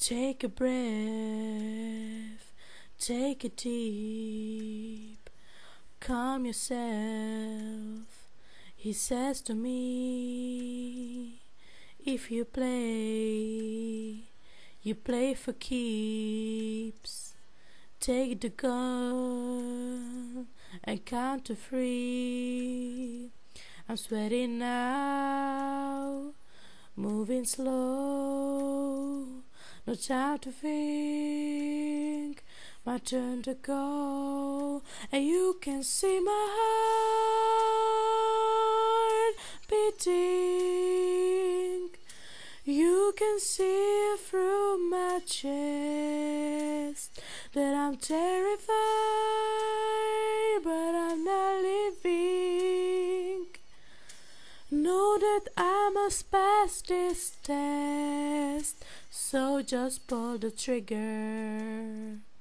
Take a breath, take it deep, calm yourself. He says to me, if you play for keeps. Take the gun and count to 3. I'm sweating now, moving slow. No time to think, my turn to go. And you can see my heart beating. You can see through my chest that I'm terrified, but I'm not leaving. Know that I must pass this test, so just pull the trigger.